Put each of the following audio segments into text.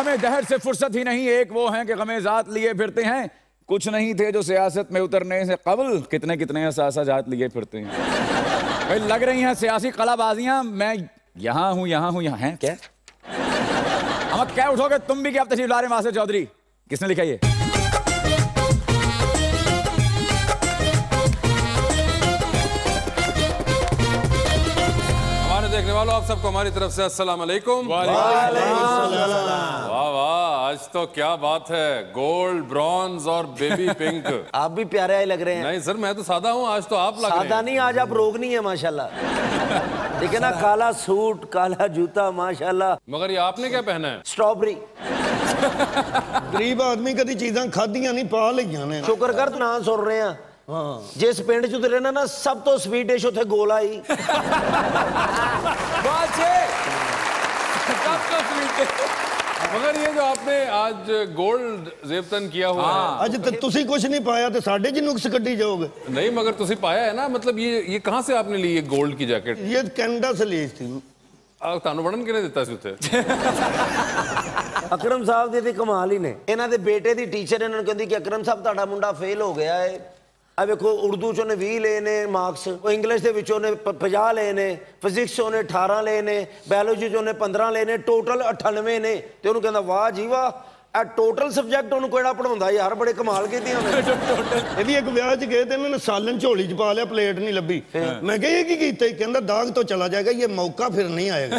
गमे दहर से फुर्सत ही नहीं, एक वो हैं कि गमे जात लिए फिरते हैं, कुछ नहीं थे जो सियासत में उतरने से कबल कितने कितने जात लिए फिरते हैं। भाई लग रही हैं सियासी कलाबाजियां, मैं यहाँ हूँ यहाँ हैं क्या? हम क्या उठोगे तुम भी, क्या तशरीफ ला रहे हैं? वासिफ चौधरी किसने लिखा ये? देखने वालों आप सबको हमारी तरफ से अस्सलाम वालेकुम। वाह वाह, आज तो क्या बात है, गोल्ड, ब्रॉन्ज और बेबी पिंक। आप भी प्यारे आए लग रहे हैं। नहीं सर, मैं तो सादा हूँ, आज तो आप लग रहे हैं। सादा नहीं, आज आप रोगनी है माशाल्लाह। ठीक है ना, काला सूट, काला जूता माशाल्लाह। मगर ये आपने क्या पहना है? स्ट्रॉबेरी। गरीब आदमी कदी चीज़ां खादियां नहीं, पा लईयां ने। शुक्र कर ना सुन रहे हैं। जिस पिंड च उतरे ना सब तो स्वीट डिश उथे गोला ही। मगर ये जो आपने आज गोल्ड जेबतन किया हुआ है, अज तक तुसी कुछ नहीं पाया तो साढ़े जी नुक्स कड्डी जाओगे। नहीं मगर तुसी पाया है ना, मतलब ये कहाँ से आपने ली ये गोल्ड की जैकेट? ये कनाडा से ली थी। तानू बड़न किने दिता सी उत्थे? अकरम साहब दी कमाल ही ने। इन्हां दे बेटे दी टीचर इन्हां नूं कहंदी कि अकरम साहब तुहाडा मुंडा फेल हो गया है। अब देखो उर्दू चो ने 20 ले ने मार्क्स, इंग्लिश दे विचों ने 50 ले ने, फिजिक्स चो ने 18 ले ने, बायोलॉजी चो ने 15 ले ने, टोटल 98 ने। ते उन्होंने कहंदा वाह जी वाह, ए टोटल सब्जेक्ट उन्होंने कोड़ा पढ़ाउंदा यार, बड़े कमाल कीते उन्होंने। ਇਹਦੀ ਇੱਕ ਵਿਆਹ 'ਚ ਗਏ ਤੇ ਇਹਨਾਂ ਨੇ ਸਾਲਨ ਝੋਲੀ 'ਚ ਪਾ ਲਿਆ, ਪਲੇਟ ਨਹੀਂ ਲੱਭੀ। ਮੈਂ ਕਿਹਾ ਇਹ ਕੀ ਕੀਤਾ? ਕਹਿੰਦਾ ਦਾਗ ਤੋਂ ਚਲਾ जाएगा, ये मौका फिर नहीं आएगा।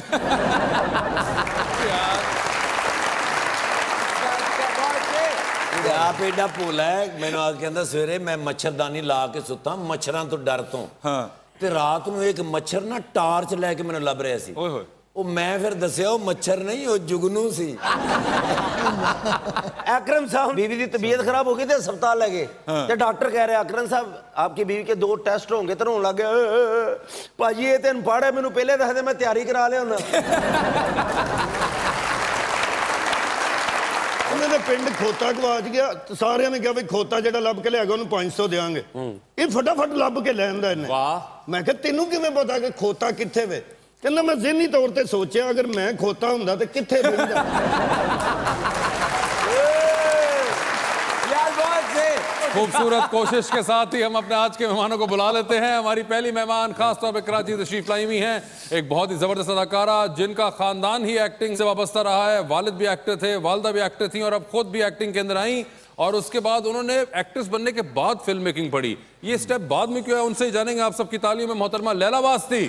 आप एडा भोला है। मैंने आज कहता सवेरे मैं मच्छरदानी ला के सुता मच्छरां तो डर तो। ते रात नूं एक मच्छर ना टार्च लैके मैनूं लभ रहा सी। ओए होए, ਉਹ ਮੈਂ ਫਿਰ ਦੱਸਿਆ ਉਹ ਮੱਛਰ ਨਹੀਂ, ਉਹ जुगनू सी। अकरम साहब बीवी की तबीयत खराब हो गई थे, अस्पताल ले गए। तो डॉक्टर कह रहे अकरम साहब आपकी बीवी के 2 टेस्ट होंगे। तो रोन लग गया, भाजी ये तो अनपढ़ है, मैनूं पहले दस दे, मैं तैयारी करा लिया होना। उन्होंने पिंड खोता गवाच गया, सारे ने कहा भी खोता जो लभ के लिया उन्होंने 500 देंगे। ये फटाफट लभ के लैंदा इन्हें। मैं कहा तेनों किवें पता कि खोता कित्थे वे? कहना मैं ज़हनी तौर पर सोचा अगर मैं खोता हुंदा तो कित्थे बहिंदा। खूबसूरत कोशिश के साथ ही हम अपने आज के मेहमानों को बुला लेते हैं। हमारी पहली मेहमान खासतौर पर कराची तशरीफ लाई हुई हैं, एक बहुत ही जबरदस्त अदाकारा जिनका खानदान ही एक्टिंग से वाबस्ता रहा है। वालिद भी एक्टर थे, वालदा भी एक्टर थी और अब खुद भी एक्टिंग के अंदर आई। और उसके बाद उन्होंने एक्ट्रेस बनने के बाद फिल्म मेकिंग पढ़ी। ये स्टेप बाद में क्यों है, उनसे ही जानेंगे। आप सबकी तालीम में मोहतरमा लैला वास्ती।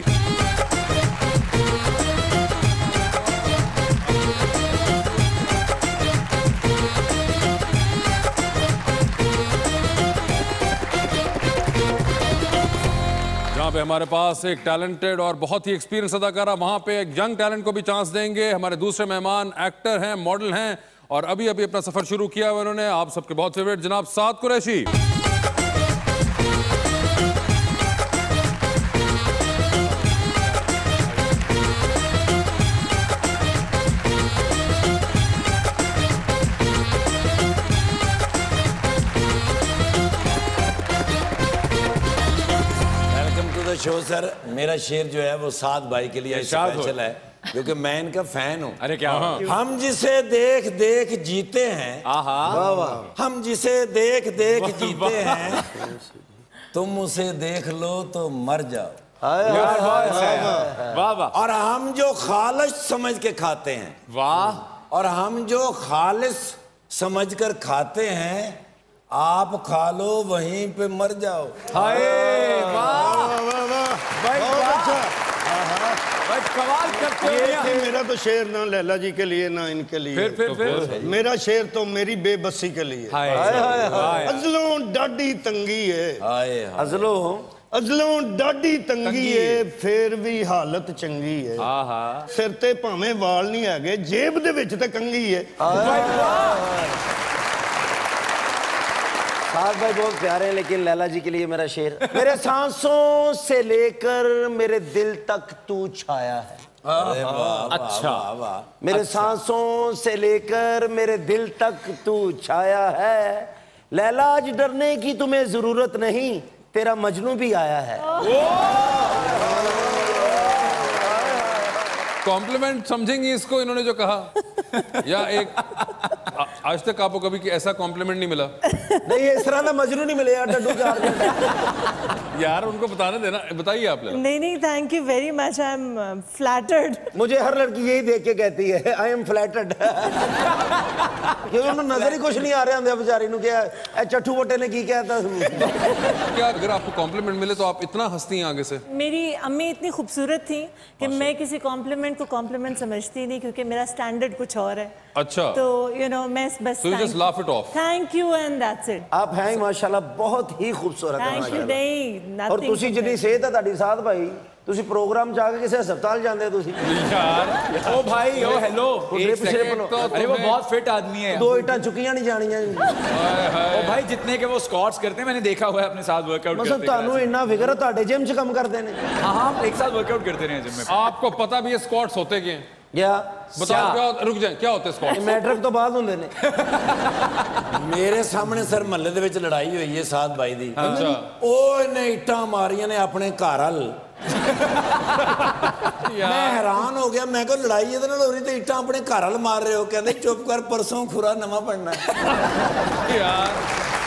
पे हमारे पास एक टैलेंटेड और बहुत ही एक्सपीरियंस अदाकारा, वहां पे एक यंग टैलेंट को भी चांस देंगे। हमारे दूसरे मेहमान एक्टर हैं, मॉडल हैं और अभी अभी अपना सफर शुरू किया हुआ उन्होंने, आप सबके बहुत फेवरेट जनाब साद कुरैशी। शो सर, मेरा शेर जो है वो साद भाई के लिए स्पेशल है क्योंकि मैं इनका फैन हूँ। अरे क्या? हम जिसे देख देख जीते हैं, हम जिसे देख देख जीते हैं, तुम उसे देख लो तो मर जाओ। वाह वाह। और हम जो खालिस समझ के खाते हैं, वाह, और हम जो खालिस समझ कर खाते हैं, आप खा लो वहीं पे मर जाओ। हाय वाह भाई, कमाल करते हो। मेरा तो शेर ना लैला जी के लिए ना इनके लिए। फिर मेरा शेर तो मेरी बेबसी के लिए। अजलों डाडी तंगी है, अजलों डाडी तंगी है, फिर भी हालत चंगी है। सिर ते भावें वाल नहीं है, जेब दे विच ते कंगी है। साद भाई बहुत प्यारे हैं, लेकिन लैला जी के लिए मेरा शेर, मेरे सांसों से लेकर मेरे दिल तक तू छाया है। अच्छा वाह। मेरे सांसों से लेकर मेरे दिल तक तू छाया है। लैला आज डरने की तुम्हें जरूरत नहीं, तेरा मजनू भी आया है। कॉम्प्लीमेंट समझेंगी इसको, इन्होंने जो कहा? या एक आज तक आपको कभी ऐसा कॉम्प्लीमेंट नहीं मिला? नहीं, इस तरह का मजनू नहीं मिले यार डड्डू चार यार उनको बताने देना, बताइए आप लोग। नहीं, thank you very much, I am flattered. मुझे हर लड़की यही देख के कहती है आई एम फ्लैटर्ड। क्योंकि उन्हें नजर ही कुछ नहीं आ रहा होंगे बेचारी नु क्या चट्टू बट्टे ने की कहता। क्या अगर आपको कॉम्प्लीमेंट मिले तो आप इतना हंसती हैं आगे से? मेरी अम्मी इतनी खूबसूरत थी कि मैं किसी कॉम्प्लीमेंट को कॉम्प्लीमेंट समझती नहीं, क्योंकि मेरा स्टैंडर्ड कुछ और है। अच्छा, तो यू नो मैं बस just laugh it off. Thank you and that's it. आप हैं माशाल्लाह बहुत ही खूबसूरत है थैंक यू। नहीं, और तुसी जितनी सेहत है ਤੁਹਾਡੀ साथ भाई, तुसी प्रोग्राम जाके किसी अस्पताल जाते तुसी यार ओ भाई ओ हेलो एक सेकंड तो अरे वो बहुत फिट आदमी है। दो इटा चुकियां नहीं जानियां। ओ भाई जितने के वो स्क्वाट्स करते हैं मैंने देखा हुआ है अपने साथ वर्कआउट करते। मतलब ਤੁਹਾਨੂੰ ਇੰਨਾ ਫਿਕਰ ਹੈ ਤੁਹਾਡੇ जिम च काम करते हैं? हाँ एक साथ वर्कआउट करते रहे जिम में। आपको पता भी है स्क्वाट्स होते क्या हैं? क्या बताओ क्या, रुक जाए, क्या होते हैं स्क्वाट्स? मैट्रिक तो बाद होंगे ने। मेरे सामने सर महल्ले ਦੇ ਵਿੱਚ ਲੜਾਈ ਹੋਈ ਹੈ ਸਾਧ ਬਾਈ ਦੀ। अच्छा, ਉਹ ਇਹਨੇ ਇੱਟਾਂ ਮਾਰੀਆਂ ਨੇ ਆਪਣੇ ਘਰ ਵੱਲ। ਮੈਂ ਹੈਰਾਨ ਹੋ ਗਿਆ, ਮੈਂ ਕਿਹਾ ਲੜਾਈ ਇਹਦੇ ਨਾਲ ਹੋ ਰਹੀ ਤੇ ਇੱਟਾਂ ਆਪਣੇ ਘਰ ਵੱਲ ਮਾਰ ਰਹੇ ਹੋ। ਕਹਿੰਦੇ ਚੁੱਪ ਕਰ, ਪਰਸੋਂ ਖੁਰਾ ਨਵਾਂ ਬਣਨਾ। यार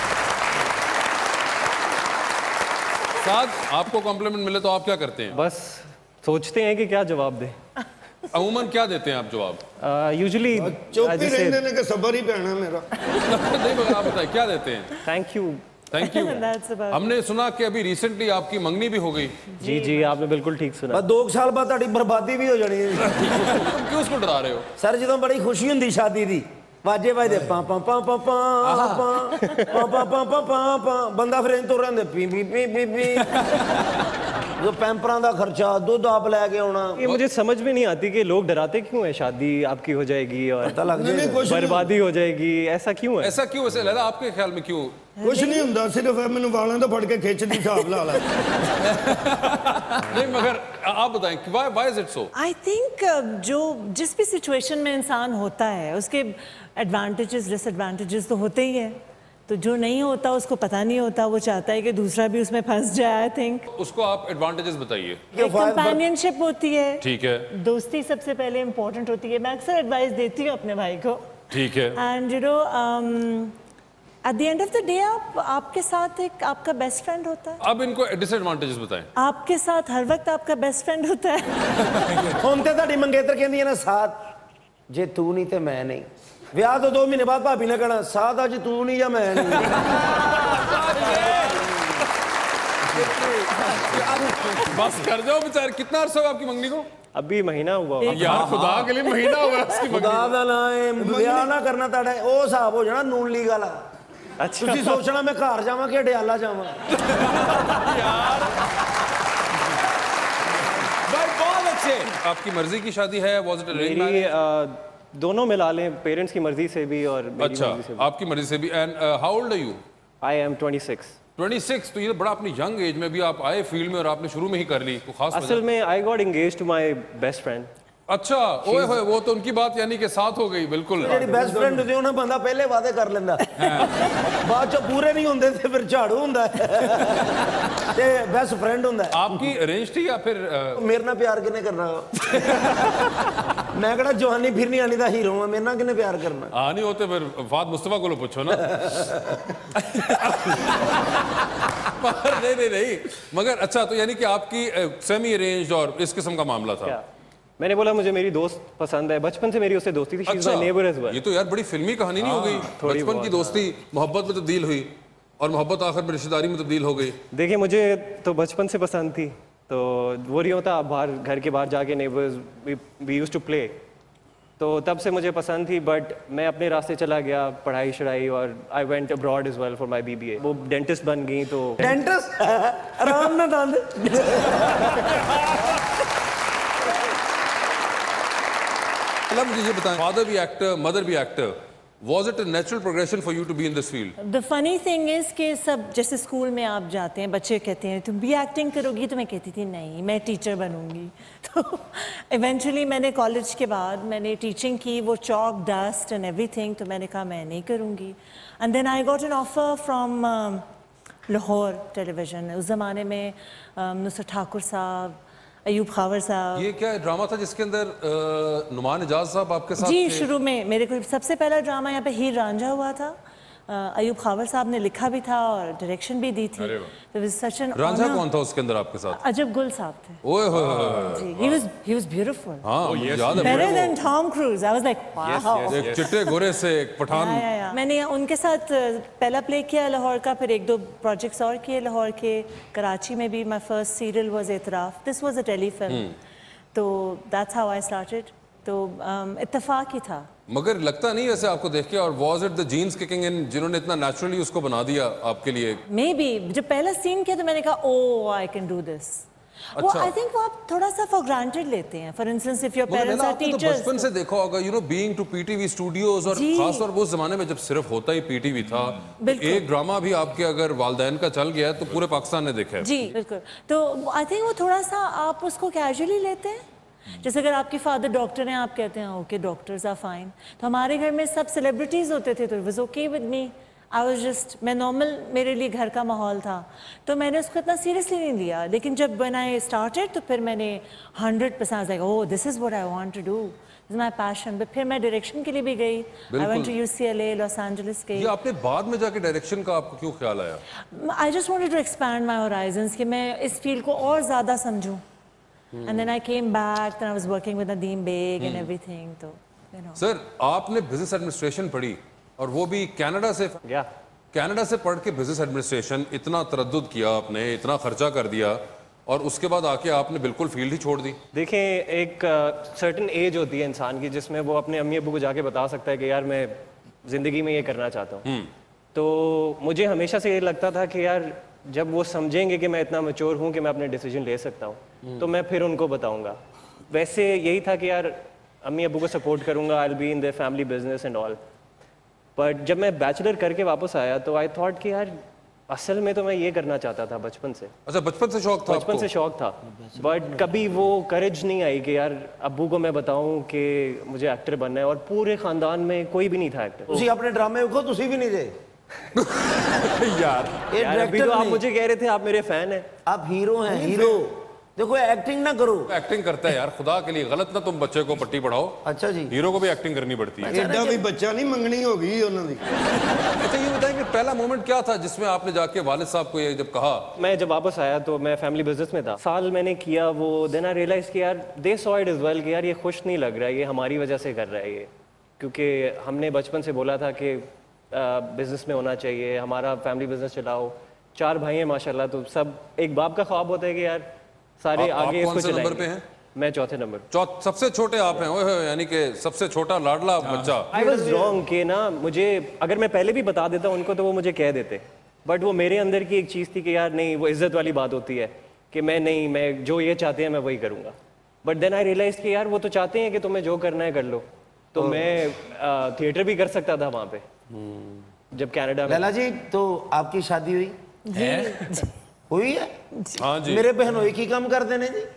साथ आपको कॉम्प्लीमेंट मिले तो आप क्या करते हैं? बस सोचते हैं कि क्या जवाब दें। अमूमन क्या देते हैं आप जवाब? यूजुअली चुप ही रहने ने कि सबर ही पैना मेरा। नहीं मगर आप बताइए क्या देते हैं? Thank you. Thank you. That's about it. हमने सुना कि अभी रिसेंटली आपकी मंगनी भी हो गई। जी आपने बिल्कुल ठीक सुना। बस 2 साल बाद ਤੁਹਾਡੀ ਬਰਬਾਦੀ ਵੀ ਹੋ ਜਾਣੀ ਹੈ। तुम क्यों उसको डरा रहे हो? ਸਰ ਜਦੋਂ ਬੜੀ ਖੁਸ਼ੀ ਹੁੰਦੀ ਸ਼ਾਦੀ ਦੀ ਵਾਜੇ ਵੱਜਦੇ ਪਾ ਪਾ ਪਾ ਪਾ ਪਾ ਪਾ ਪਾ ਪਾ ਪਾ ਪਾ ਪਾ ਬੰਦਾ ਫਿਰ ਇੰਤੋਂ ਰਹਿੰਦੇ ਪੀ ਪੀ ਪੀ ਪੀ ਪੀ जो पैंपरां दा खर्चा दूध आप लेके आना। ये मुझे समझ में नहीं आती कि लोग डराते क्यों है, शादी आपकी हो जाएगी और बर्बादी हो जाएगी, ऐसा क्यों है? ऐसा क्यों? ऐसे लगा आपके ख्याल में क्यों? कुछ नहीं ਹੁੰਦਾ, सिर्फ मैंने वालों तो फड़ के खिंच दी हिसाब ला ला। नहीं मगर आप बताएं why is it so? I think जो जिस भी सिचुएशन में इंसान होता है उसके एडवांटेजेस डिसएडवांटेजेस तो होते ही है। तो जो नहीं होता उसको पता नहीं होता, वो चाहता है कि दूसरा भी उसमें फंस जाए। आई थिंक उसको आप एडवांटेजेस बताइए। कंपेनियनशिप होती है, ठीक है, दोस्ती सबसे पहले इम्पोर्टेंट होती है। मैं अक्सर एडवाइस देती हूँ अपने भाई को। ठीक है। And you know at the end of the day आपके साथ एक आपका बेस्ट फ्रेंड होता है। अब इनको डिसएडवांटेजेस बताएं। आपके साथ हर वक्त आपका बेस्ट फ्रेंड होता है। ਹੁਣ ਤੇ ਤੁਹਾਡੀ ਮੰਗੇਤਰ ਕਹਿੰਦੀ ਹੈ ਨਾ ਸਾਥ ਜੇ ਤੂੰ ਨਹੀਂ ਤੇ ਮੈਂ ਨਹੀਂ। ਵਿਆਹ ਤੋਂ 2 ਮਹੀਨੇ ਬਾਅਦ ਭਾਬੀ ਨੇ ਕਹਿਣਾ ਸਾਥ ਅੱਜ ਤੂੰ ਨਹੀਂ ਜਾਂ ਮੈਂ ਨਹੀਂ। बस कर जाओ बेचारे। कितना अर्सा हुआ आपकी मंगनी को? अभी महीना हुआ होगा। यार खुदा के लिए महीना हुआ उसकी ਖੁਦਾ मंगनी। ਦਾ ਨਾਮ ਵਿਆਹ ਨਾ ਕਰਨਾ ਤੁਹਾਡਾ ਉਹ ਹਿਸਾਬ ਹੋ ਜਾਣਾ ਨੂਨ ਲੀਗ ਵਾਲਾ। अच्छा ਤੁਸੀਂ ਸੋਚਣਾ ਮੈਂ ਘਰ ਜਾਵਾਂ ਕਿ ਅਡਿਆਲਾ ਜਾਵਾਂ। भाई बहुत अच्छे। आपकी मर्जी की शादी है? Was it arranged मेरी marriage? दोनों मिला लें, पेरेंट्स की मर्जी से भी और मेरी अच्छा, मर्जी से भी। आपकी मर्जी से भी। And how old are you? I am 26। 26। तो ये बड़ा अपनी यंग एज में भी आप आए फील्ड में और आपने शुरू में ही कर ली, कोई खास असल वजह? में I got engage to my best friend. अच्छा, ओए होए, वो तो उनकी बात यानी कि साथ हो गई बिल्कुल। ਜਿਹੜੀ ਬੈਸਟ ਫਰੈਂਡ ਹੁੰਦੀ ਉਹਨਾਂ ਬੰਦਾ ਪਹਿਲੇ ਵਾਅਦੇ ਕਰ ਲੈਂਦਾ, ਬਾਅਦ ਚ ਪੂਰੇ ਨਹੀਂ ਹੁੰਦੇ ਤੇ ਫਿਰ ਝਾੜੂ ਹੁੰਦਾ ਤੇ ਬੈਸਟ ਫਰੈਂਡ ਹੁੰਦਾ। आपकी अरेंज थी या फिर ਮੇਰੇ ਨਾਲ ਪਿਆਰ ਕਿਨੇ ਕਰਨਾ? मैं कहना जवानी फिर नहीं आनी दा हीरो है, मेरे ना किने प्यार करना? नहीं होते फिर फाद मुस्तफा को लो पूछो ना। पर नहीं मगर अच्छा, तो यानी कि आपकी सेमी अरेंज्ड और इस किस्म का मामला था? क्या? मैंने बोला मुझे मेरी दोस्त पसंद है, बचपन से मेरी उससे दोस्ती थी। She is my neighbour as well. ये तो यार बड़ी फिल्मी कहानी नहीं हो गई? बचपन की दोस्ती मोहब्बत में तब्दील हुई और मोहब्बत आखिर में रिश्तेदारी में तब्दील हो गई। देखिए मुझे तो बचपन से पसंद थी, तो वो नहीं होता बाहर घर के बाहर जाके neighbours we used to play, तो तब से मुझे पसंद थी। बट मैं अपने रास्ते चला गया, पढ़ाई शढ़ाई, और I went abroad as well for my BBA. वो डेंटिस्ट बन गई तो डेंटिस्ट आराम ना दंद। मुझे ये बताएं, फादर भी एक्टर, मदर भी actor, Was it a natural progression for you to be in this field? The funny thing is कि सब जैसे स्कूल में आप जाते हैं, बच्चे कहते हैं तुम भी एक्टिंग करोगी, तो मैं कहती थी नहीं मैं टीचर बनूंगी। तो इवेंचुअली मैंने कॉलेज के बाद मैंने टीचिंग की, वो चॉक डस्ट एंड एवरीथिंग, तो मैंने कहा मैं नहीं करूँगी। And then I got an offer from Lahore television. उस ज़माने में नुसरत ठाकुर साहब, अयूब खावर साहब। ये क्या ड्रामा था जिसके अंदर नुमान इजाज साहब आपके साथ जी, थे? शुरू में मेरे को सबसे पहला ड्रामा यहाँ पे हीर रांझा हुआ था। अयूब खावर साहब ने लिखा भी था और डायरेक्शन भी दी थी। तो सच एन रांझा कौन था उसके अंदर आपके साथ? अजब गुल साहब थे। ओए होए जी, he was beautiful. हाँ, याद है। Better than Tom Cruise. I was like, wow. एक चिट्टे गोरे से एक पठान। मैंने उनके साथ पहला प्ले किया लाहौर का, फिर 1-2 प्रोजेक्ट्स और किए लाहौर के। कराची में भी my first serial was एतराफ. This was a telefilm. तो that's how I started. तो इत्तेफाक ही था। मगर लगता नहीं वैसे आपको देख के, और was it the genes kicking in जिन्होंने इतना naturally उसको बना दिया आपके लिए? Maybe जब पहला सीन किया तो मैंने कहा oh I can do this. वो I think वो आप थोड़ा सा for granted लेते हैं. For instance if your parents are teachers. तो बचपन से देखा होगा, you know, being to PTV studios, और खासतौर वो जमाने में जब सिर्फ होता ही PTV था, एक ड्रामा भी आपके अगर वालदैन का चल गया तो पूरे पाकिस्तान ने देखा है। जी बिल्कुल। तो I think वो थोड़ा सा आप उसको casually लेते हैं। जैसे अगर आपके फादर डॉक्टर हैं, आप कहते हैं ओके डॉक्टर्स आर फाइन। तो हमारे घर में सब सेलिब्रिटीज़ होते थे, तो it was okay with me. I was just, मैं नॉर्मल, मेरे लिए घर का माहौल था, तो मैंने उसको इतना सीरियसली नहीं लिया। लेकिन जब व्हेन आई स्टार्टेड तो फिर मैंने 100% like oh this is what I want to do, this is my passion. But फिर मैं डायरेक्शन के लिए भी गई। I went to UCLA, Los Angeles. ये आपने बाद में जाके डायरेक्शन का आपको क्यों ख्याल आया? I just wanted to expand my horizons, कि मैं इस फील्ड को और ज़्यादा समझूं। And then I came back, then I was working with Nadeem Beg and everything. तो you know. सर आपने बिजनेस एडमिनिस्ट्रेशन पढ़ी, और वो भी कनाडा से। कनाडा से पढ़ के बिजनेस एडमिनिस्ट्रेशन, इतना तरद्दुद किया आपने, इतना खर्चा कर दिया, और उसके बाद आके आपने बिल्कुल फील्ड ही छोड़ दी। देखें, एक सर्टेन एज होती है इंसान की जिसमें वो अपने अम्मी अब्बू को जाके बता सकता है कि यार मैं ज़िंदगी में ये करना चाहता हूँ। तो मुझे हमेशा से ये लगता था कि यार जब वो समझेंगे कि मैं इतना मैच्योर हूँ कि मैं अपने डिसीजन ले सकता हूँ, तो मैं फिर उनको बताऊँगा। वैसे यही था कि यार अम्मी अब्बू को सपोर्ट करूँगा, I will be in the family business and all. But जब मैं बैचलर करके वापस आया तो आई थॉट कि यार असल में तो मैं ये करना चाहता था बचपन से। अच्छा, बचपन से शौक था? बचपन से शौक था, बट कभी वो करेज नहीं आई कि यार अब्बू को मैं बताऊं कि मुझे एक्टर बनना है, और पूरे खानदान में कोई भी नहीं था एक्टर। तुसी अपने ड्रामे को तुसी भी नहीं थे यार अभी तो आप मुझे कह रहे थे आप मेरे फैन हैं। आप हीरो हैं, हीरो। देखो एक्टिंग ना करो। एक्टिंग करता है यार, खुदा के लिए गलत ना तुम बच्चे को पट्टी पढ़ाओ। अच्छा जी, हीरो को भी एक्टिंग करनी पड़ती है। एडा भी बच्चा नहीं मंगनी होगी उन्होंने। अच्छा ये बताएं कि पहला मोमेंट क्या था जिसमें आपने जाके वालिद साहब को ये जब कहा? मैं जब वापस आया तो मैं फैमिली बिजनेस में था, साल मैंने किया वो, देन आई रियलाइज कि यार they saw it as well कि यार ये खुश नहीं लग रहा है, ये हमारी वजह से कर रहा है ये, क्योंकि हमने बचपन से बोला था कि बिजनेस में होना चाहिए, हमारा फैमिली बिजनेस चलाओ। 4 भाई हैं माशाल्लाह, तो सब एक बाप का ख्वाब होता है कि यार सारे आगे इसको चलाएंगे। नंबर पे हैं? मैं चौथे नंबर। सबसे छोटे आप हैं? ओए यानी कि सबसे छोटा लाडला बच्चा। आई वाज रॉन्ग कि ना, मुझे अगर मैं पहले भी बता देता उनको तो वो मुझे कह देते, बट वो मेरे अंदर की एक चीज़ थी कि यार नहीं, वो इज्जत वाली बात होती है कि मैं जो ये चाहते हैं मैं वही करूँगा। बट देन आई रियलाइज कि यार वो तो चाहते हैं कि तुम्हें जो करना है कर लो, तो मैं थिएटर भी कर सकता था वहाँ पे जब कनाडा में। लैला जी, तो आपकी शादी हुई हुई है? हाँ जी। मेरे बहनोई की कम कर देने जी।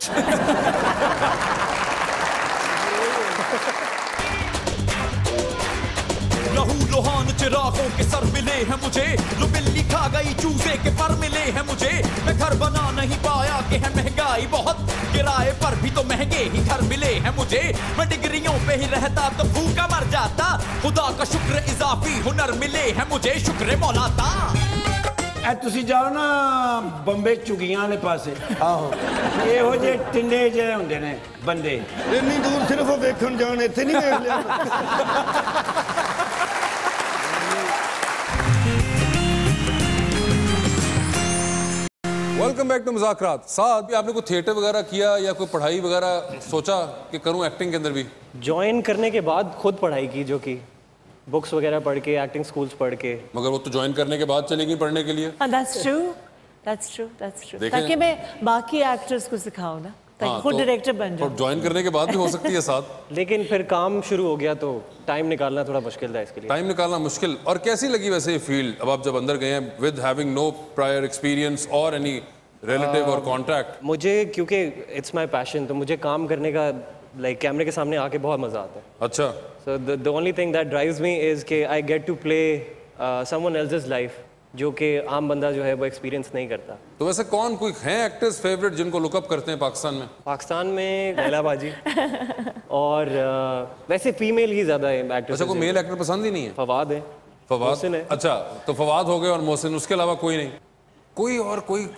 लहू लोहान चिरागों के सर मिले हैं मुझे, लो बिल्ली खा गई चूजे के पर मिले हैं मुझे। मैं घर बना नहीं पाया कि है महंगाई बहुत, किराए पर भी तो महंगे ही घर मिले हैं मुझे। मैं डिग्रियों पे ही रहता तो भूखा मर जाता, खुदा का शुक्र इजाफी हुनर मिले हैं मुझे, शुक्र मौला दा। ए तुसी जाओ ना बंबे चुगियां वाले पासे, आहो ਇਹੋ ਜਿਹੇ ਟਿੰਡੇ ਜਿਹੇ ਹੁੰਦੇ ਨੇ ਬੰਦੇ। ਇੰਨੀ ਦੂਰ ਸਿਰਫ ਉਹ ਵੇਖਣ ਜਾਣ, ਇੱਥੇ ਨਹੀਂ ਵੇਖ ਲਿਆ। वेलकम बैक टू मुज़ाकरात। साथ आपने कोई थिएटर वगैरह किया या कोई पढ़ाई वगैरह सोचा कि करूं एक्टिंग के अंदर भी? ज्वाइन करने के बाद खुद पढ़ाई की, जो कि बुक्स वगैरह पढ़ के, एक्टिंग स्कूल्स पढ़ के। मगर वो तो ज्वाइन करने के बाद चलेगी पढ़ने के लिए। That's true। ताकि मैं बाकी एक्टर्स को सिखाऊं ना, ताकि खुद डायरेक्टर बन जाऊं। और ज्वाइन करने के बाद भी हो सकती है साथ। लेकिन फिर काम शुरू हो गया तो टाइम निकालना थोड़ा मुश्किल था इसके लिए। टाइम निकालना मुश्किल। और कैसी लगी वैसे ये फील्ड, अब आप जब अंदर गए हैं with having no prior experience और एनी रिलेटिव और कॉन्टैक्ट? मुझे क्योंकि इट्स माय पैशन, तो मुझे काम करने का लाइक कैमरे के सामने आके बहुत मजा आता है। अच्छा। So the only thing that drives me is कि I get to play someone else's life जो कि आम बंदा जो है वो एक्सपीरियंस नहीं करता। तो वैसे कौन कोई हैं एक्टर्स फेवरेट जिनको लुकअप करते हैं पाकिस्तान में? पाकिस्तान में लैला बाजी और वैसे फीमेल ही ज़्यादा है एक्टर्स। अच्छा, कोई मेल एक्टर पसंद ही नहीं है? फवाद है। फवाद मोहसिन है। अच्छा, तो फवाद हो गए और मोहसिन, उसके अलावा कोई नहीं? कोई और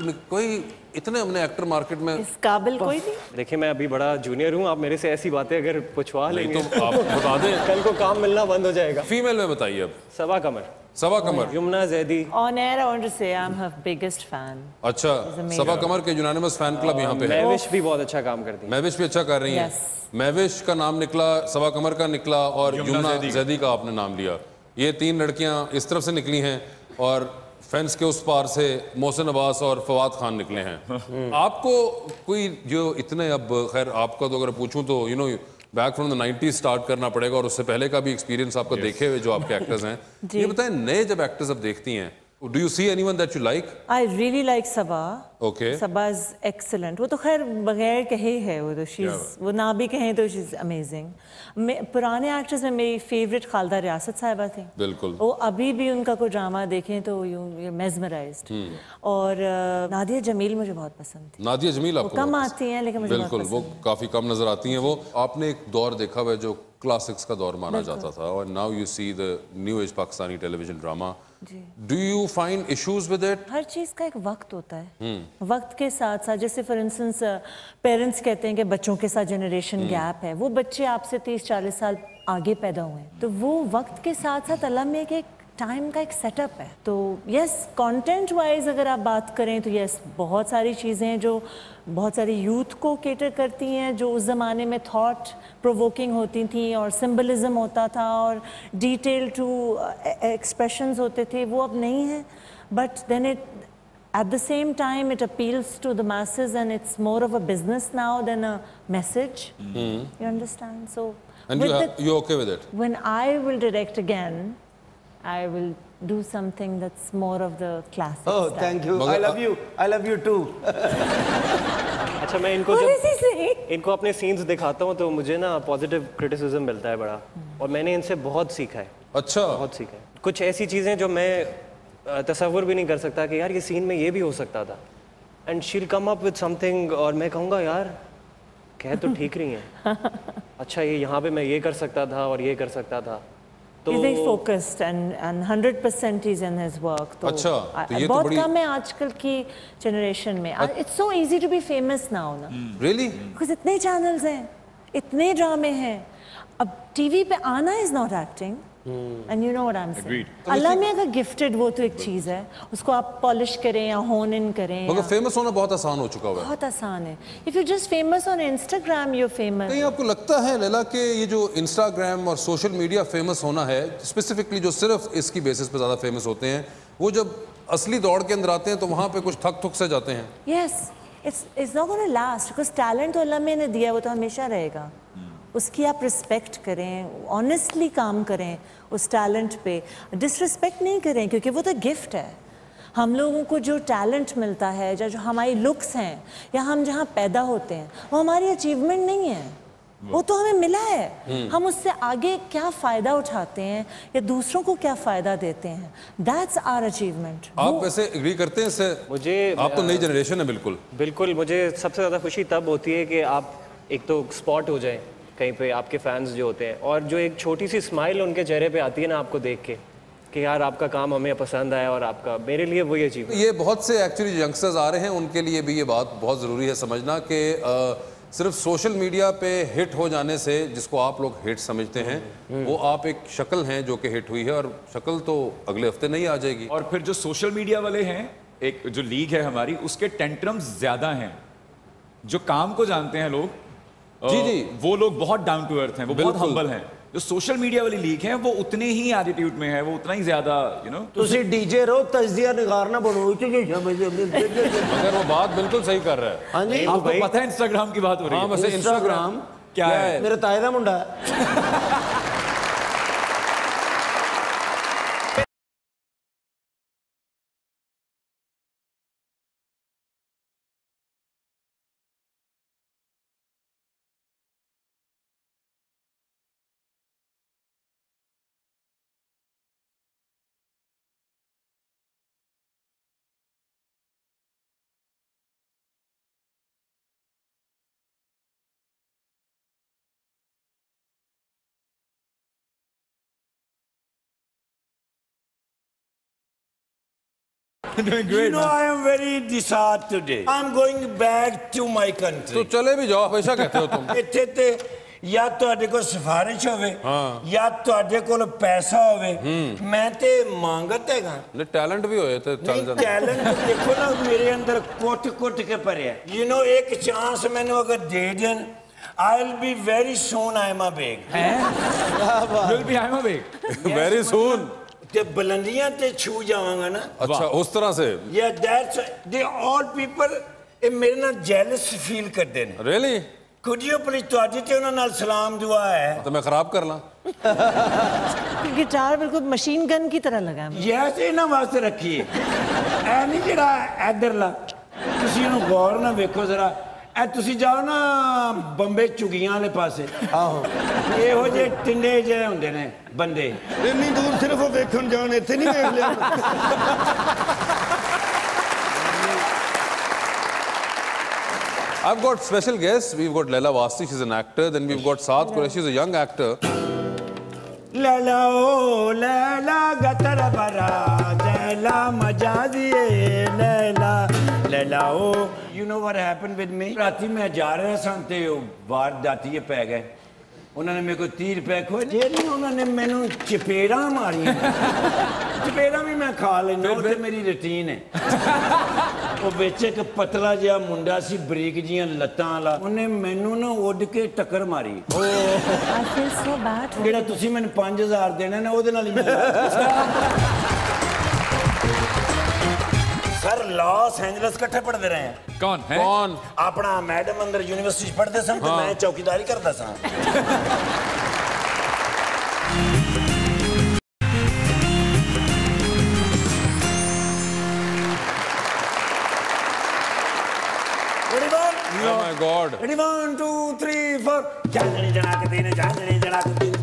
कोई इतने हमने एक्टर मार्केट में इस काबिल कोई नहीं। देखिए मैं अभी बड़ा जूनियर हूँ, आप मेरे से ऐसी बातें अगर पूछवा लेंगे तो आप बता दें। कल को काम मिलना बंद हो जाएगा। फीमेल में बताइए अब। सबा कमर। सबा कमर। Yamuna Zaidi. On air, I want to say I'm her biggest fan. अच्छा, सबा कमर के यूनानिमस फैन क्लब यहाँ पे है। महविश भी बहुत अच्छा काम करती है। महविश भी अच्छा कर रही हैं। Yes. महविश का नाम निकला, सबा कमर का निकला और यमुना जैदी का आपने नाम लिया। ये 3 लड़कियां इस तरफ से निकली हैं और फेंस के उस पार से मोहसिन अब्बास और फवाद खान निकले हैं। आपको कोई जो इतने, अब खैर आपका तो अगर पूछूं तो back from the 90s start करना पड़ेगा और उससे पहले का भी एक्सपीरियंस आपका देखे हुए जो आपके एक्टर्स हैं, ये बताएं नए जब एक्टर्स अब देखती हैं, do you see anyone that you like? I really like Sabaa. Okay. Sabaa is excellent. वो तो खैर बगैर कहे है, वो तो वो ना भी कहें तो she's amazing. पुराने एक्टर्स में मेरी फेवरेट खालदा रियासत साहिबा थी। बिल्कुल। वो अभी भी उनका कोई ड्रामा देखें तो यू मेस्मराइज्ड। और नादिया जमील मुझे बहुत पसंद थी। नादिया जमील आपको कम आती हैं लेकिन मुझे बिल्कुल, वो काफी कम नजर आती हैं। वो आपने एक दौर देखा हुआ है जो क्लासिक्स का दौर माना जाता था और now you see the new age Pakistani television drama. Do you find issues with it? हर चीज़ का एक वक्त होता है। वक्त के साथ साथ, जैसे फॉर इंस्टेंस पेरेंट्स कहते हैं कि बच्चों के साथ जनरेशन गैप है, वो बच्चे आपसे 30-40 साल आगे पैदा हुए हैं, तो वो वक्त के साथ साथ अल्लाह में एक टाइम का एक सेटअप है। तो यस, कंटेंट वाइज अगर आप बात करें तो यस, बहुत सारी चीज़ें हैं जो बहुत सारी यूथ को केटर करती हैं, जो उस ज़माने में थॉट प्रोवोकिंग होती थी और सिंबलिज्म होता था और डिटेल टू एक्सप्रेशंस होते थे, वो अब नहीं है। But then it at the same time it appeals to the masses and it's more of a business now than a message. You understand? So And you're okay with it? When I will direct again, I will do something that's more of the classic Oh, style. thank you. I love you too. अच्छा, मैं इनको इनको अपने scenes दिखाता हूँ तो मुझे ना पॉजिटिव क्रिटिसिज्म मिलता है बड़ा, और मैंने इनसे बहुत सीखा है। अच्छा, बहुत सीखा है। कुछ ऐसी चीज़ें जो मैं तसव्वुर भी नहीं कर सकता कि यार ये सीन में ये भी हो सकता था, and she will come up with something और मैं कहूँगा यार कह तो ठीक रही हैं। अच्छा, ये यहाँ पे मैं ये कर सकता था और ये कर सकता था। तो He's very focused and 100% he's in his work. तो अच्छा, तो ये तो बहुत बड़ी कम है आजकल की जनरेशन में। It's so easy to be famous now ना। Really? Because इतने चैनल्स हैं, इतने ड्रामे हैं, अब टीवी पे आना is not acting. And you know what I'm saying. अल्लाह में अगर गिफ्टेड, वो तो एक चीज़ है, उसको आप पॉलिश करें या होन इन करें। मगर फेमस होना बहुत आसान हो चुका हुआ है। बहुत आसान है। If you're just famous on Instagram, you're famous. कहीं आपको लगता है लैला कि ये जो इंस्टाग्राम और सोशल मीडिया फेमस होना है, स्पेसिफिकली जो सिर्फ इसकी बेसिस पे ज़्यादा फेमस होते हैं, वो जब असली दौड़ के अंदर आते हैं तो वहाँ पे कुछ थक से जाते हैं? Yes, it's not going to last because talent तो अल्लाह में ने दिया, वो तो हमेशा रहेगा। उसकी आप रिस्पेक्ट करें, ऑनेस्टली काम करें उस टैलेंट पे, डिसरिस्पेक्ट नहीं करें, क्योंकि वो तो गिफ्ट है। हम लोगों को जो टैलेंट मिलता है या जो हमारी लुक्स हैं या हम जहाँ पैदा होते हैं, वो हमारी अचीवमेंट नहीं है, वो तो हमें मिला है। हम उससे आगे क्या फ़ायदा उठाते हैं या दूसरों को क्या फ़ायदा देते हैं, दैट्स आवर अचीवमेंट। आप वैसे एग्री करते हैं इससे? मुझे आप तो नई जनरेशन है। बिल्कुल बिल्कुल। मुझे सबसे ज़्यादा खुशी तब होती है कि आप एक तो स्पॉट हो जाए कहीं पे, आपके फैंस जो होते हैं, और जो एक छोटी सी स्माइल उनके चेहरे पे आती है ना आपको देख के कि यार आपका काम हमें पसंद आया, और आपका मेरे लिए वही अचीव। ये बहुत से एक्चुअली यंगस्टर्स आ रहे हैं, उनके लिए भी ये बात बहुत ज़रूरी है समझना कि सिर्फ सोशल मीडिया पे हिट हो जाने से, जिसको आप लोग हिट समझते हैं, वो आप एक शक्ल हैं जो कि हिट हुई है, और शक्ल तो अगले हफ्ते नहीं आ जाएगी। और फिर जो सोशल मीडिया वाले हैं, एक जो लीग है हमारी, उसके टेंट्रम्स ज्यादा हैं। जो काम को जानते हैं लोग, जी, वो लोग बहुत डाउन टू अर्थ हैं, वो बहुत हम्बल हैं। जो सोशल मीडिया वाली लीग है, वो उतने ही एटीट्यूड में है, वो उतना ही ज्यादा तुसी डीजे रहो, तजदिया निगारना बनो। मगर वो बात बिल्कुल सही कर रहा है। हाँ जी, आपको पता है इंस्टाग्राम की बात हो रही है? हाँ, वैसे इंस्टाग्राम क्या है? मेरा ताए दा मुंडा है। Doing You great, know, man. I am very distraught today. I'm going back to my country. तो चले भी जाओ, हमेशा कहते हो तुम। ਇੱਥੇ ਤੇ ਜਾਂ ਤੁਹਾਡੇ ਕੋਲ ਸਿਫਾਰਿਸ਼ ਹੋਵੇ ਜਾਂ ਤੁਹਾਡੇ ਕੋਲ ਪੈਸਾ ਹੋਵੇ ਮੈਂ ਤੇ ਮੰਗਤ ਹੈਗਾ नहीं टैलेंट भी होए तो चल जाना। ਟੈਲੈਂਟ ਦੇਖੋ ਨਾ ਮੇਰੇ ਅੰਦਰ ਕੁੱਟ ਕੇ ਭਰਿਆ ਯੂ نو ਇੱਕ ਚਾਂਸ ਮੈਨੂੰ ਅਗਰ ਦੇ ਦੇਣ I'll be very soon I'm a big Will be I'm awake. Very soon। ਤੇ ਬੁਲੰਦੀਆਂ ਤੇ ਛੂ ਜਾਵਾਂਗਾ ਨਾ अच्छा उस तरह से। yeah that's they all people ਇਹ ਮੇਰੇ ਨਾਲ jealous feel ਕਰਦੇ ਨੇ Really? could you please ਤੁਹਾਡੀ ਤੇ ਉਹਨਾਂ ਨਾਲ ਸਲਾਮ ਦੁਆ ਹੈ तो मैं खराब कर ला। गिटार बिल्कुल मशीन गन की तरह लगा है। ਯੈਸ ਇਹਨਾਂ ਵਾਸਤੇ ਰੱਖੀਏ ਐ ਨਹੀਂ ਜਿਹੜਾ ਇਧਰਲਾ ਤੁਸੀਂ ਇਹਨੂੰ ਗੌਰ ਨਾਲ ਵੇਖੋ ਜ਼ਰਾ ਐ ਤੁਸੀਂ ਜਾਓ ਨਾ ਬੰਬੇ ਝੁਗੀਆਂ ਵਾਲੇ ਪਾਸੇ ਆਹੋ ਇਹੋ ਜਿਹੇ ਟਿੰਡੇ ਜਿਹੇ ਹੁੰਦੇ ਨੇ ਬੰਦੇ ਇੰਨੀ ਦੂਰ ਸਿਰਫ ਉਹ ਵੇਖਣ ਜਾਣ ਇੱਥੇ ਨਹੀਂ ਵੇਖ ਲਿਆ I've got special guests. We've got Laila Vasti, she's an actor. Then we've got Saad Qureshi, she's a young actor. Laila ओ लैला गतर बरा लैला मजा दिए लैला लैला ओ you know what happened with me राती मैं जा रहा सां ते बाहर दातीए पै गए उन्होंने मेरे को 30 रुपए खोए जेडी उन्होंने मैनू चपेड़ा मारियां चपेड़ा भी मैं खा लेना वो ते मेरी रूटीन है वो ਵਿੱਚ ਇੱਕ ਪਤਲਾ ਜਿਹਾ ਮੁੰਡਾ ਸੀ ਬਰੀਕ ਜੀਆਂ ਲੱਤਾਂ ਵਾਲਾ ਉਹਨੇ ਮੈਨੂੰ ਨਾ ਉੱਡ ਕੇ ਟੱਕਰ ਮਾਰੀ I feel so bad. ਜਿਹੜਾ ਤੁਸੀਂ ਮੈਨੂੰ 5000 ਦੇਣਾ ਨਾ ਉਹਦੇ ਨਾਲ ਹੀ ਮੈਂ ਸਰ ਲਾਸ ਐਂਜਲਸ ਇਕੱਠੇ ਪੜ੍ਹਦੇ ਰਹੇ ਆ कौन है? कौन? ਆਪਣਾ ਮੈਡਮ ਅੰਦਰ ਯੂਨੀਵਰਸਿਟੀ 'ਚ ਪੜ੍ਹਦੇ ਸਨ ਤੇ ਮੈਂ ਚੌਕੀਦਾਰੀ ਕਰਦਾ ਸਾਂ Oh my God. Ready, 1, 2, 3, 4 ਜਾਂਦਣੀ ਜਣਾ ਕੇ ਤੀਨ ਜਾਂਦਣੀ ਜਣਾ ਕੇ ਤੀਨ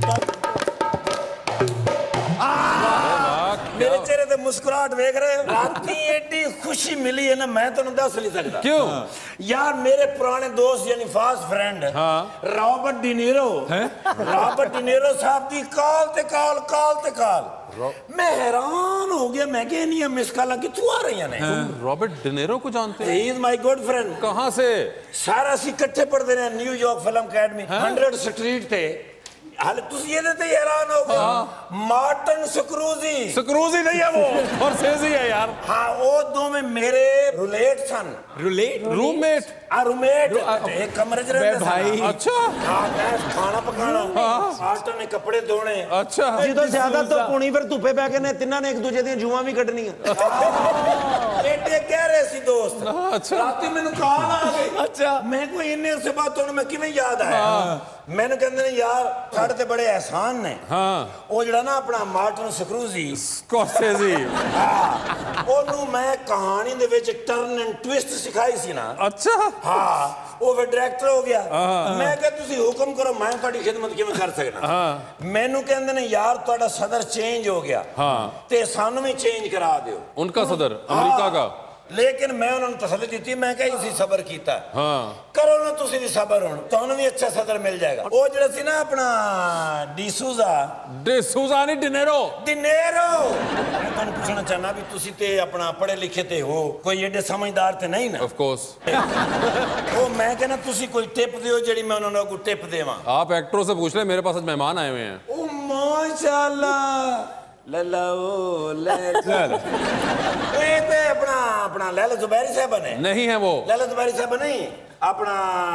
ਮੇਰੇ ਚਿਹਰੇ ਤੇ ਮੁਸਕਰਾਹਟ ਵੇਖ ਰਹੇ ਹੋ ਰਾਤੀ ਐਡੀ ਖੁਸ਼ੀ ਮਿਲੀ ਹੈ ਨਾ ਮੈਂ ਤੁਹਾਨੂੰ ਦੱਸ ਨਹੀਂ ਸਕਦਾ क्यों? यार मेरे पुराने दोस्त यानी fast friend Robert De Niro Robert De Niro साहब दी कॉल ते कॉल मैं हैरान हो गया मैं क्या नहीं मिस कॉल कितों आ रही ने रॉबर्ट डिनेरो को जानते हैं? He is my good friend कहाँ से? सारा ਅਸੀਂ ਇਕੱਠੇ ਪੜਦੇ ਰਹੇ न्यूयॉर्क फिल्म अकेडमी 100 स्ट्रीट ਤੇ हाल ਤੁਸੀਂ ਇਹਦੇ ਤੇ हैरान हो गए मार्टिन स्क्रूजी स्क्रूजी नहीं है वो और सेजी है यार। हाँ वो दोवें मेरे रूलेट सन रूममेट। रूममेट एक कमरे च रहते भाई अच्छा हाँ मैं खाना पकाना मार्टिन ने कपड़े धोने अच्छा ਜਦੋਂ ਜ਼ਿਆਦਾ ਤੋਂ ਪੁਣੀ ਫਿਰ ਧੁੱਪੇ ਬੈ ਕੇ ਨੇ ਤਿੰਨਾਂ ਨੇ ਇੱਕ ਦੂਜੇ ਦੀਆਂ ਜੂਆਂ ਵੀ ਕੱਢਣੀਆਂ एटे कह रहे सी दोस्त अच्छा राती मैंने कॉल आ गई अच्छा मैं कोई इन्ने से बात तो मैं किवें याद आया मैंने कहंदे ने यार साडे ते बड़े एहसान ने हाँ ਉਹ ਜਿਹੜਾ ਨਾ ਆਪਣਾ ਮਾਰਟਨ ਸਕਰੂਜੀ स्कॉर्सेजी ਉਹਨੂੰ ਮੈਂ ਕਹਾਣੀ ਦੇ ਵਿੱਚ ਟਰਨ ਐਂਡ ਟਵਿਸਟ ਸਿਖਾਈ ਸੀ ਨਾ अच्छा ਹਾਂ ਉਹ ਫਿਰ ਡਾਇਰੈਕਟਰ ਹੋ ਗਿਆ ਮੈਂ ਕਿਹਾ ਤੁਸੀਂ ਹੁਕਮ ਕਰੋ ਮੈਂ ਤੁਹਾਡੀ ਖਿਦਮਤ ਕਿਵੇਂ ਕਰ ਸਕਦਾ ਮੈਨੂੰ ਕਹਿੰਦੇ ਨੇ ਯਾਰ ਤੁਹਾਡਾ ਸਦਰ ਚੇਂਜ ਹੋ ਗਿਆ ਤੇ ਸਾਨੂੰ ਵੀ ਚੇਂਜ ਕਰਾ ਦਿਓ उनका सदर अमेरिका का लेकिन मैं उन्होंने तसल्ली दी मैं कहा इसी सबर किया हाँ करो ना तुसी भी सबर हुण तुहानू भी अच्छा सदर मिल जाएगा वो जिहड़ा सी ना अपना डिसूजा नहीं डिनेरो डिनेरो मैं तुहानू पूछना चाहना भी तुसी ते अपना पढ़े लिखे ते हो कोई एडे समझदार ते नहीं ना ऑफ कोर्स वो मैं कहना तुसी कोई टिप दियो जेड़ी मैं उन्होंने को टिप देवां आप एक्टरों से पूछ ले मेरे पास आज मेहमान आए हुए हैं ओ माशाल्लाह लला ओ लैला ये ते अपना लैला जुबैरी साहब ने नहीं है वो लैला जुबैरी साहब नहीं अपना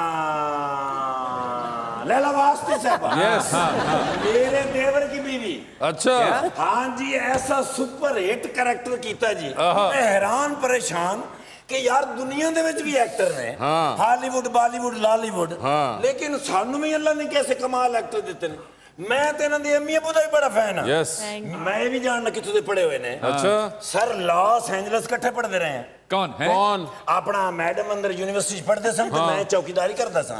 लैला वास्ती साहब यस मेरे देवर की बीवी अच्छा हाँ जी ऐसा सुपर हिट कैरेक्टर कीता जी मैं हैरान परेशान कि यार दुनिया दे विच भी एक्टर ने हॉलीवुड बॉलीवुड लॉलीवुड लेकिन सानू भी अल्लाह ने कैसे कमाल एक्टर दिते ने मैं तो इन्हां दी अम्मी अबू दा भी बड़ा फैन हां यस मैं भी जानना कित्थों दे पढ़े हुए ने अच्छा सर लॉस एंजलिस इकट्ठे पढ़दे रहे हैं कौन है? कौन? अपना मैडम अंदर यूनिवर्सिटी पढ़ते सन तो मैं चौकीदारी करता सा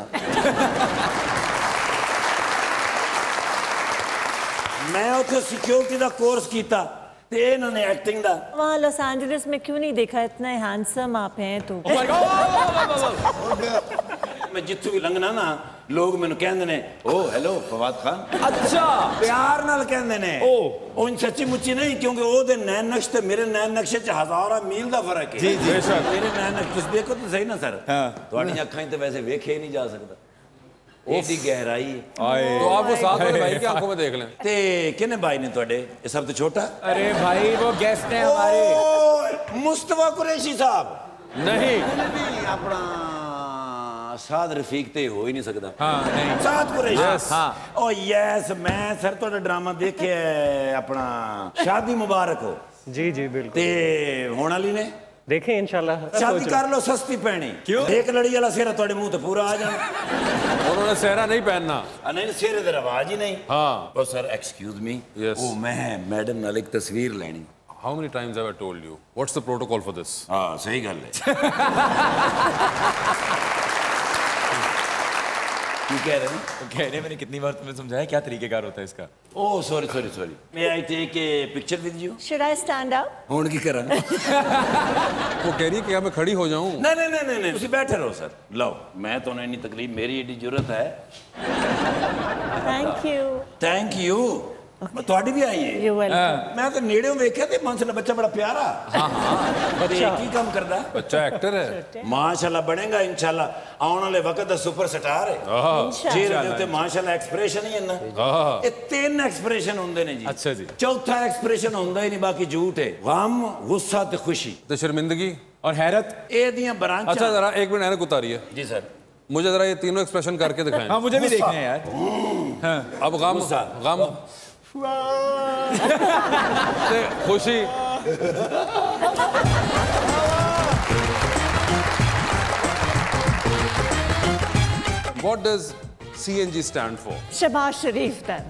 मैं उसे सिक्योरिटी का कोर्स किया ते इन्होंने एक्टिंग दा वहाँ लॉस एंजलिस में क्यों नहीं देखा इतना हैंडसम आप हैं तो मैं जित्थों भी लंघना ना लोग मैनू कहंदे ने ओ हेलो फवाद खान। अच्छा प्यार नाल कहंदे ने ओ उन सच्ची मुच्ची नहीं क्योंकि ओदे नैन नक्श ते मेरे नैन नक्शे च हज़ारा मील दा फर्क है। जी बेशक। मेरे नैन नक्श तुसीं देखो तो सही ना सर, तुहाडी अखां ते वैसे वेखे ही नहीं जा सकदा, एडी गहराई है। तो आप वो साथ वाले भाई की आंखों में देख लें। ते किने भाई ने तुहाडे? ये सब तो छोटा। अरे भाई वो गेस्ट हैं हमारे। मुस्तफा कुरैशी साहब नहीं अपना साद रफीक ते हो ही नहीं सकता। हाँ नहीं साद कुरैशी। Yes. हाँ ओ यस मैं सर तुहाडा ड्रामा देखे अपना शादी मुबारक हो जी जी बिल्कुल ते होने वाली ने देखें इंशाल्लाह। शादी कर लो सस्ती पैनी। क्यों? एक लड़ी वाला सेहरा तुहाडे मुंह ते पूरा आ जाना। उन्होंने सेहरा नहीं पहनना। नहीं सेहरे दा रवाज ही नहीं। हाँ ओ सर एक्सक्यूज मी। Yes. ओ मैं मैडम नाल एक तस्वीर लेनी। How many times have I told you? What's the protocol for this? हाँ सही गल है। क्यों कह रहे हैं? वो कह रहे मैंने कितनी बार तुम्हें समझाया क्या तरीकेकार होता है इसका। Oh sorry sorry sorry may I take a picture with you? Should I stand up? हुण की करा? वो कह रही है कि क्या मैं खड़ी हो जाऊं? नहीं नहीं नहीं नहीं तुसी बैठे रहो सर। लो मैं तो इन्नी तकलीफ मेरी एडी जरूरत है। Thank you. Thank you. ਤੁਹਾਡੀ ਵੀ ਆਈ ਹੈ। You're welcome. ਮੈਂ ਤਾਂ ਨੇੜਿਓਂ ਵੇਖਿਆ ਤੇ ਮਾਸ਼ਾਅੱਲਾ ਬੱਚਾ ਬੜਾ ਪਿਆਰਾ। ਹਾਂ ਹਾਂ ਬੱਚਾ ਕੀ ਕੰਮ ਕਰਦਾ? बच्चा एक्टर है। ਮਾਸ਼ਾਅੱਲਾ ਬਣੇਗਾ ਇਨਸ਼ਾਅੱਲਾ ਆਉਣ ਵਾਲੇ ਵਕਤ ਦਾ ਸੁਪਰ ਸਟਾਰ ਹੈ। ਚਿਹਰੇ ਦੇ ਉੱਤੇ ਮਾਸ਼ਾਅੱਲਾ ਐਕਸਪ੍ਰੈਸ਼ਨ ਹੀ ਇੰਨਾ। ਇਹ ਤਿੰਨ ਐਕਸਪ੍ਰੈਸ਼ਨ ਹੁੰਦੇ ਨੇ ਜੀ। अच्छा जी। ਚੌਥਾ ਐਕਸਪ੍ਰੈਸ਼ਨ ਹੁੰਦਾ ਹੀ ਨਹੀਂ ਬਾਕੀ ਝੂਠ ਹੈ। ਗਮ ਗੁੱਸਾ ਤੇ ਖੁਸ਼ੀ तो शर्मिंदगी और हैरत। ਇਹਦੀਆਂ ਬ੍ਰਾਂਚਾਂ। अच्छा जरा एक मिनट ऐनक उतारिए। जी सर। मुझे जरा ये तीनों एक्सप्रेशन करके दिखाएं। हाँ मुझे भी देखने हैं यार। हाँ अब गम गम से खुशी What does CNG stand for? Shabazz Sharif then.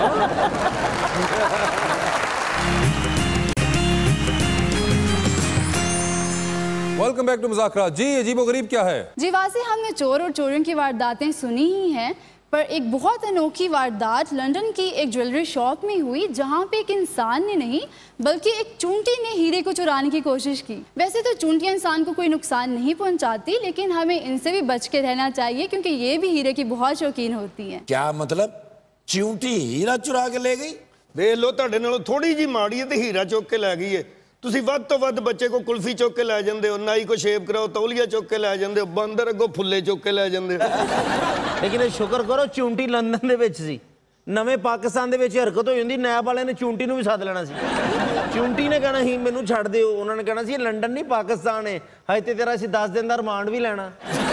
Welcome back to मुज़ाकरा। जी अजीबोगरीब क्या है? जी वासी हमने चोर और चोरियों की वारदातें सुनी ही हैं, पर एक बहुत अनोखी वारदात लंदन की एक ज्वेलरी शॉप में हुई जहां पे एक इंसान ने नहीं बल्कि एक चूंटी ने हीरे को चुराने की कोशिश की। वैसे तो चूंटियां इंसान को कोई नुकसान नहीं पहुंचाती, लेकिन हमें इनसे भी बच के रहना चाहिए क्योंकि ये भी हीरे की बहुत शौकीन होती हैं। क्या मतलब? चिऊंटी हीरा चुरा के ले गई? ਵੇਖ ਲੋ ਤੁਹਾਡੇ ਨਾਲੋਂ ਥੋੜੀ ਜੀ ਮਾੜੀ ਹੈ ਤੇ ਹੀਰਾ ਚੁੱਕ ਕੇ ਲੈ ਗਈ ਏ। ਤੁਸੀਂ ਵੱਧ ਤੋਂ ਵੱਧ ਬੱਚੇ ਕੋ ਕੁਲਫੀ ਚੁੱਕ ਕੇ ਲੈ ਜਾਂਦੇ ਹੋ, ਨਾਈ ਕੋ ਸ਼ੇਪ ਕਰਾਓ ਤੌਲੀਆ ਚੁੱਕ ਕੇ ਲੈ ਜਾਂਦੇ ਹੋ, ਬਾਂਦਰ ਅੱਗੋਂ ਫੁੱਲੇ ਚੁੱਕ ਕੇ ਲੈ ਜਾਂਦੇ ਹੋ। ਲੇਕਿਨ ਸ਼ੁਕਰ ਕਰੋ ਚੂੰਟੀ ਲੰਡਨ ਦੇ ਵਿੱਚ ਸੀ। ਨਵੇਂ ਪਾਕਿਸਤਾਨ ਦੇ ਵਿੱਚ ਹਰਕਤ ਹੋ ਜਾਂਦੀ ਨੈਬ ਵਾਲਿਆਂ ਨੇ ਚੂੰਟੀ ਨੂੰ ਵੀ ਸੱਦ ਲੈਣਾ ਸੀ। ਚੂੰਟੀ ਨੇ ਕਹਿਣਾ ਸੀ ਮੈਨੂੰ ਛੱਡ ਦਿਓ, ਉਹਨਾਂ ਨੇ ਕਹਿਣਾ ਸੀ ਇਹ ਲੰਡਨ ਨਹੀਂ ਪਾਕਿਸਤਾਨ ਹੈ, ਹਜੇ ਤੇ ਤੇਰਾ ਅਸੀਂ 10 ਦਿਨ ਦਾ ਰਿਮਾਂਡ ਵੀ ਲੈਣਾ।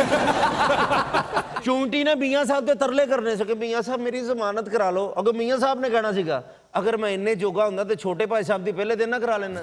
ਚੂੰਟੀ ਨੇ ਮੀਆਂ ਸਾਹਿਬ ਦੇ ਤਰਲੇ ਕਰਨੇ ਸੀ ਕਿ ਮੀਆਂ ਸਾਹਿਬ ਮੇਰੀ ਜ਼ਮਾਨਤ ਕਰਾ ਲਓ। ਅਗਰ ਮੀਆਂ ਸਾਹਿਬ ਨੇ ਕਹਿਣਾ ਸੀਗਾ ਅਗਰ ਮੈਂ ਇੰਨੇ ਜੋਗਾ ਹੁੰਦਾ ਤੇ ਛੋਟੇ ਭਾਈ ਸਾਹਿਬ ਦੀ ਪਹਿਲੇ ਦਿਨ ਨਾ ਕਰਾ ਲੈਣਾ।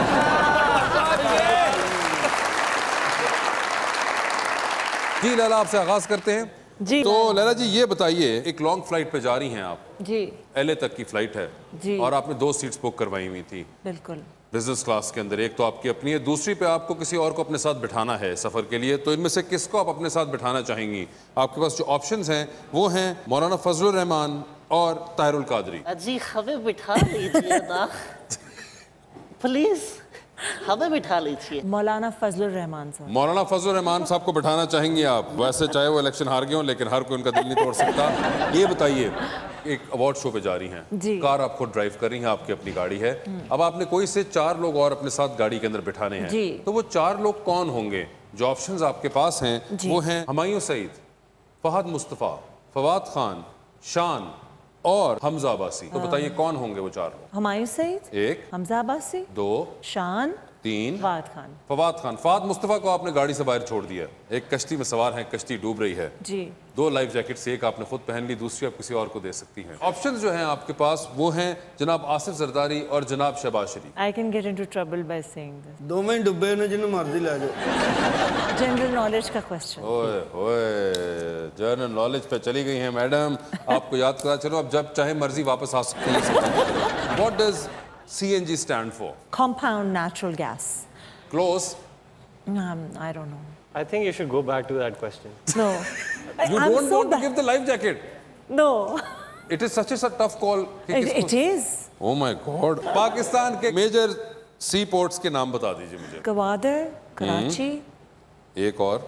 जी लैला आपसे आगाज करते हैं। जी तो लैला जी ये बताइए, एक लॉन्ग फ्लाइट पे जा रही हैं आप, जी LA तक की फ्लाइट है जी। और आपने 2 सीट्स बुक करवाई हुई थी बिल्कुल। बिजनेस क्लास के अंदर। एक तो आपकी अपनी है, दूसरी पे आपको किसी और को अपने साथ बिठाना है सफर के लिए। तो इनमें से किसको आप अपने साथ बिठाना चाहेंगी? आपके पास जो ऑप्शंस हैं वो हैं मौलाना फजलुर रहमान और ताहिरुल कादरी। जी हमें बिठा लीजिए ना प्लीज, हमें बिठा लीजिए। मौलाना फजलुर रहमान साहब। मौलाना फजलुर रहमान साहब को बिठाना चाहेंगी आप? वैसे चाहे वो इलेक्शन हार गए हों, लेकिन हर कोई उनका दिल नहीं तोड़ सकता। ये बताइए, एक अवार्ड शो पे जा रही हैं, जी। कार आप खुद ड्राइव कर रही हैं, आपकी अपनी गाड़ी है, अब आपने कोई से 4 लोग और अपने साथ गाड़ी के अंदर बिठाने हैं, जी। तो वो 4 लोग कौन होंगे? जो ऑप्शंस आपके पास हैं वो हैं हुमायूं सईद, फहद मुस्तफ़ा, फवाद खान, शान और हमजा अब्बासी। तो बताइए कौन होंगे वो 4 लोग? हुमायूं सईद, 1, हमजा अब्बासी, 2, शान, 3, फवाद खान। फवाद खान। फवाद मुस्तफ़ा को आपने गाड़ी से बाहर छोड़ दिया, एक कश्ती में सवार हैं, कश्ती डूब रही है, जी 2 लाइफ जैकेट से एक आपने खुद पहन ली, दूसरी आप किसी और को दे सकती हैं। ऑप्शंस जो हैं आपके पास वो हैं जनाब आसिफ जरदारी और जनाब शहबाज शरीफ। I can get into trouble by saying this. ਦੋਵੇਂ ਡੁੱਬੇ ਨੇ ਜਿਹਨੂੰ ਮਰਜ਼ੀ ਲੈ ਜਾਓ। General knowledge का question. ओए ओए जनरल नॉलेज पे चली गई हैं मैडम। आपको याद करा चलो, अब जब चाहे मर्जी वापस आ सकते हैं। What does CNG stand for? Compound natural gas. Close. I don't know. I think you should go back to that question. No. You I'm don't so want to bad. give the life jacket. No. It is such a tough call. It is. Oh my God. Pakistan के major सी ports के नाम बता दीजिए मुझे। गवादर, कराची, एक और।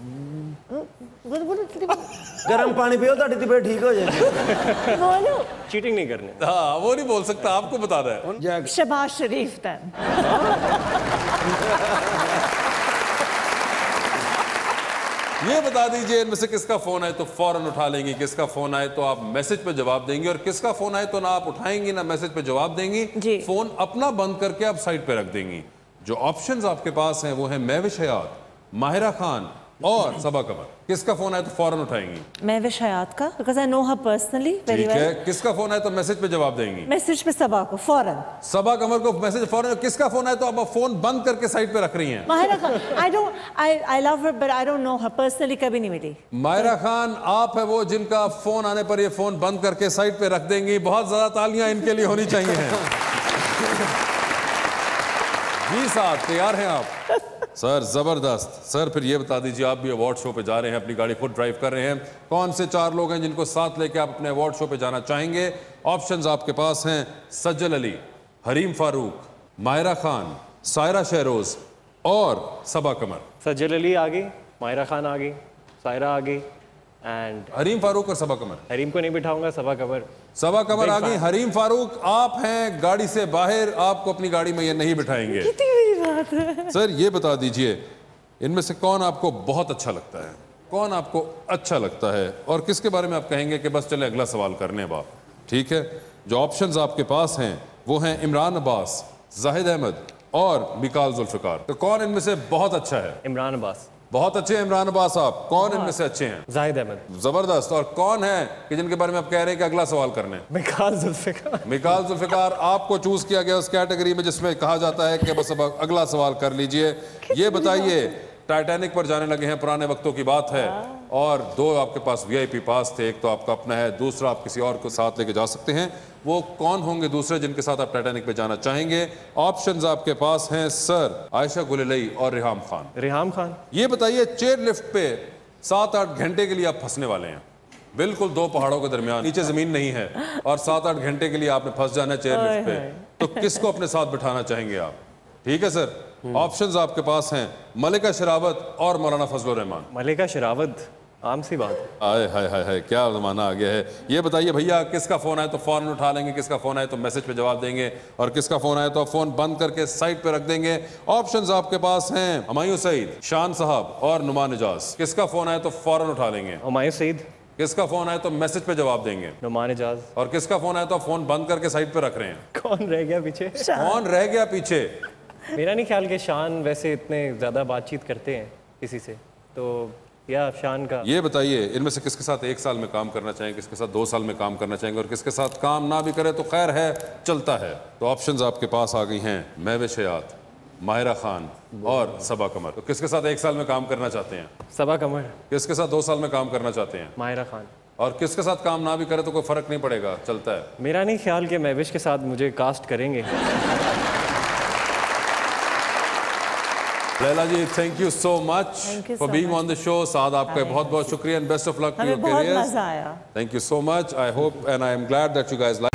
गर्म पानी पियो ताड़ी तबीयत ठीक हो जाएगी। बोलो। चीटिंग नहीं करने। हाँ वो नहीं बोल सकता, आपको बता रहा है। शबाज शरीफ then। ये बता दीजिए इनमें से किसका फोन आए तो फौरन उठा लेंगी, किसका फोन आए तो आप मैसेज पे जवाब देंगी, और किसका फोन आए तो ना आप उठाएंगी ना मैसेज पे जवाब देंगी, फोन अपना बंद करके आप साइड पे रख देंगी। जो ऑप्शंस आपके पास हैं वो है महविश हयात, माहिरा खान और सबा कमर। किसका फोन आए तो फौरन उठाएंगी? महविश हयात का, because I know her personally very well। ठीक है, किसका फोन आए तो मैसेज पे जवाब देंगी? मैसेज पे सबा को फौरन। सबा कमर को मैसेज फौरन। किसका फोन आए तो आप फोन बंद करके साइड पे रख रही हैं? Mahira Khan, I love her but I don't know her personally, कभी नहीं मिली। माहिरा खान आप है वो जिनका फोन आने पर ये फोन बंद करके साइड पे रख देंगी। बहुत ज्यादा तालियां इनके लिए होनी चाहिए। जी साहब तैयार हैं आप? सर जबरदस्त। सर फिर ये बता दीजिए, आप भी अवार्ड शो पे जा रहे हैं, अपनी गाड़ी खुद ड्राइव कर रहे हैं, कौन से 4 लोग हैं जिनको साथ लेके आप अपने अवार्ड शो पे जाना चाहेंगे? ऑप्शंस आपके पास हैं सज्जल अली, हरीम फारूक, माहिरा खान, सायरा शहरोज और सबा कमर। सज्जल अली आ गई, माहिरा खान आ गई, सायरा आ गई एंड हरीम फारूक और सबा कमर। हरीम को नहीं बिठाऊंगा, सबा कमर। सबा कमर आ गई। हरीम फारूक आप हैं गाड़ी से बाहर, आपको अपनी गाड़ी में ये नहीं बिठाएंगे। सर ये बता दीजिए इनमें से कौन आपको बहुत अच्छा लगता है, कौन आपको अच्छा लगता है, और किसके बारे में आप कहेंगे कि बस चले अगला सवाल करने अब आप? ठीक है, जो ऑप्शंस आपके पास हैं वो हैं इमरान अब्बास, जाहिद अहमद और मिकाल जुल्फिकार। तो कौन इनमें से बहुत अच्छा है? इमरान अब्बास। बहुत अच्छे हैं इमरान अब्बास आप। कौन इनमें से अच्छे हैं? जाहिद अहमद। जबरदस्त। और कौन है कि जिनके बारे में आप कह रहे हैं कि अगला सवाल करने? मिकाल जुल्फिकार। मिकाल जुल्फिकार आपको चूज किया गया उस कैटेगरी में जिसमें कहा जाता है कि बस अब अगला सवाल कर लीजिए। ये बताइए टाइटैनिक पर जाने लगे हैं, पुराने वक्तों की बात है, और 2 आपके पास VIP पास थे, एक तो आपका अपना है, दूसरा आप किसी और को साथ लेके जा सकते हैं। वो कौन होंगे दूसरे जिनके साथ आप टाइटैनिक पे जाना चाहेंगे? ऑप्शंस आपके पास हैं सर आयशा गुलेलई और रिहाम खान। रिहाम खान। ये बताइए चेयर लिफ्ट पे 7-8 घंटे के लिए आप फंसने वाले हैं, बिल्कुल 2 पहाड़ों के दरमियान, नीचे जमीन नहीं है, और 7-8 घंटे के लिए आपने फंस जाना है चेयर लिफ्ट पे, तो किसको अपने साथ बिठाना चाहेंगे आप? ठीक है सर, ऑप्शंस आपके पास हैं मलिका शेरावत और मौलाना फजलुर रहमान। मलिका शेरावत, आम सी बात। आए हाय हाय हाय, क्या जमाना आ गया है। ये बताइए भैया किसका फोन आए तो फौरन उठा लेंगे, किसका फोन आए तो मैसेज पे जवाब देंगे, और किसका फोन आए तो फोन बंद करके साइड पे रख देंगे? ऑप्शंस आपके पास हैं हुमायूं सईद, शान साहब और नुमान इजाज। किसका फोन आए तो फौरन उठा लेंगे? हुमायूं सईद। किसका फोन आए तो मैसेज पे जवाब देंगे? नुमान इजाज। और किसका फोन आए तो फोन बंद करके साइड पे रख रहे हैं? कौन रह गया पीछे? कौन रह गया पीछे? मेरा नहीं ख्याल कि शान वैसे इतने ज्यादा बातचीत करते हैं किसी से, तो या शान का। ये बताइए इनमें से किसके साथ 1 साल में काम करना चाहेंगे, किसके साथ 2 साल में काम करना चाहेंगे, और किसके साथ काम ना भी करे तो खैर है, चलता है? तो ऑप्शंस आपके पास आ गई हैं महविश हयात, माहिरा खान और सबा कमर। तो किसके साथ 1 साल में काम करना चाहते हैं? सबा कमर। किसके साथ 2 साल में काम करना चाहते हैं? माहिरा खान। और किसके साथ काम ना भी करे तो कोई फर्क नहीं पड़ेगा, चलता है? मेरा नहीं ख्याल कि महविश के साथ मुझे कास्ट करेंगे। Laila ji thank you so much for being on the show. Saad आपका बहुत बहुत शुक्रिया and best of luck for your career. मजा आया। Thank you so much. I hope and I am glad that you guys